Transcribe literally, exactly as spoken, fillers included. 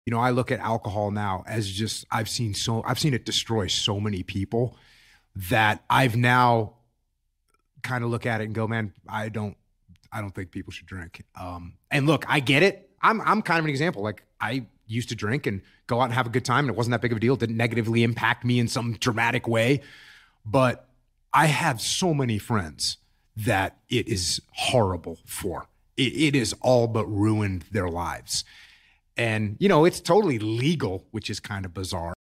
You know, I look at alcohol now as just, I've seen so, I've seen it destroy so many people that I've now kind of look at it and go, man, I don't, I don't think people should drink. Um, and look, I get it. I'm, I'm kind of an example. Like I used to drink and go out and have a good time, and it wasn't that big of a deal. It didn't negatively impact me in some dramatic way. But I have so many friends that it is horrible for. It, it is all but ruined their lives. And, you know, it's totally legal, which is kind of bizarre.